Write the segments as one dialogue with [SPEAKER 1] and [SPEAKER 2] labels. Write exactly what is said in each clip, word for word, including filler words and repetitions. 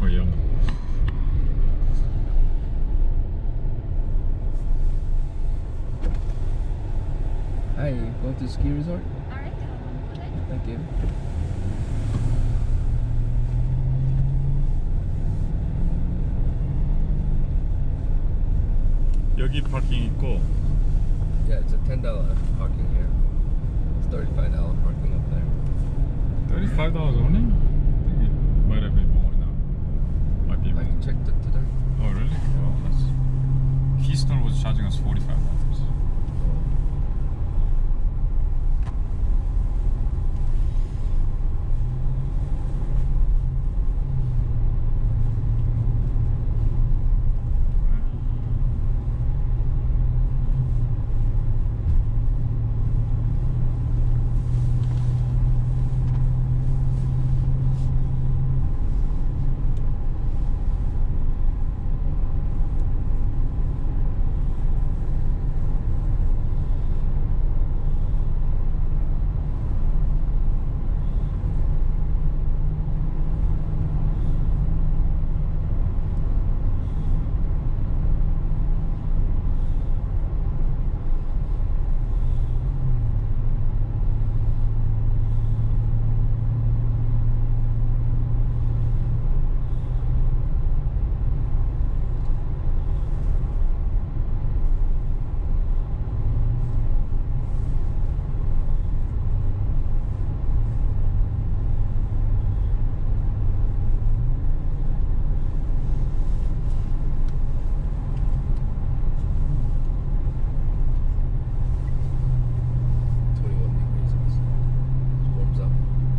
[SPEAKER 1] Koyam.
[SPEAKER 2] Hi, going to the ski resort?
[SPEAKER 3] Alright,
[SPEAKER 2] Thank you.
[SPEAKER 1] 여기 파킹 있고.
[SPEAKER 2] Yeah, it's a ten dollar parking here. It's thirty-five dollar parking up there.
[SPEAKER 1] thirty-five dollars only? I think it might have been more now. Might be
[SPEAKER 2] I
[SPEAKER 1] more.
[SPEAKER 2] checked it today.
[SPEAKER 1] Oh really? Well, that's. Keystone was charging us forty-five dollars.
[SPEAKER 2] twenty-one degrees. It warms up.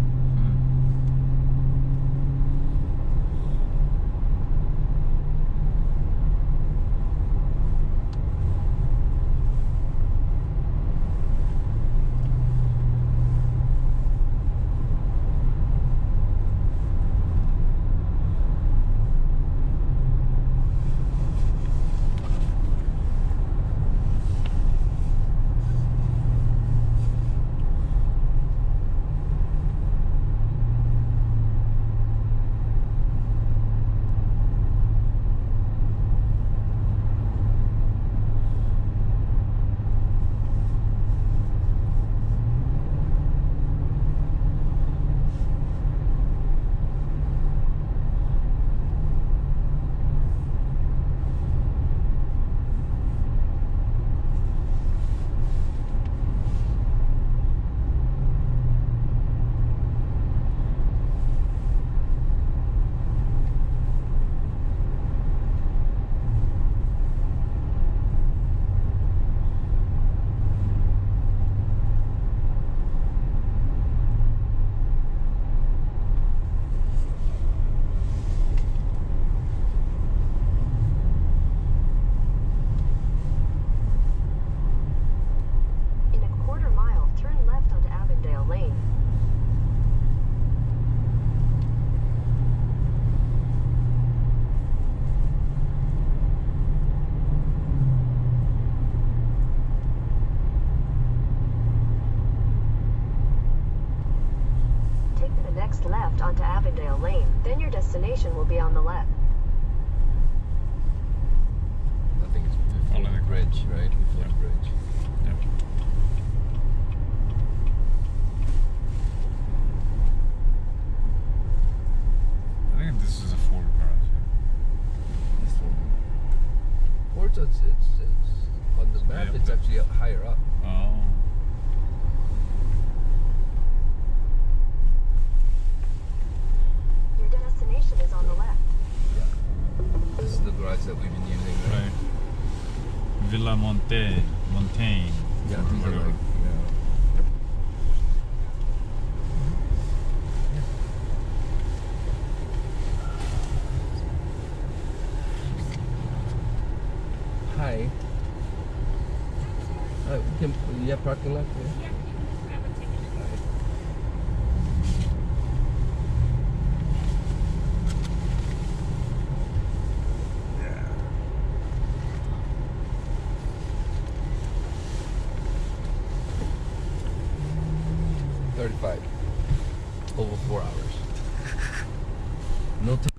[SPEAKER 4] In a quarter mile, turn left onto Avondale Lane. Take the next left onto Avondale Lane, then your destination will be on the left.
[SPEAKER 2] I think it's before
[SPEAKER 1] Follow
[SPEAKER 2] the
[SPEAKER 1] the
[SPEAKER 2] bridge, right? Before
[SPEAKER 1] Yeah.
[SPEAKER 2] the bridge.
[SPEAKER 1] Yeah. I think this is a Ford garage.
[SPEAKER 2] This one. Or it's, it's, it's, it's on the
[SPEAKER 1] Way
[SPEAKER 2] map.
[SPEAKER 1] up
[SPEAKER 2] It's
[SPEAKER 1] there.
[SPEAKER 2] actually up higher up.
[SPEAKER 1] Oh.
[SPEAKER 4] Your destination is on the left.
[SPEAKER 2] Yeah. This is the garage that we've been using, right?
[SPEAKER 1] Right. Villa Monte, Montaigne.
[SPEAKER 2] Yeah,
[SPEAKER 1] or
[SPEAKER 2] these are
[SPEAKER 1] whatever.
[SPEAKER 2] like, yeah. Hi. Uh, we can, you have parking lot here?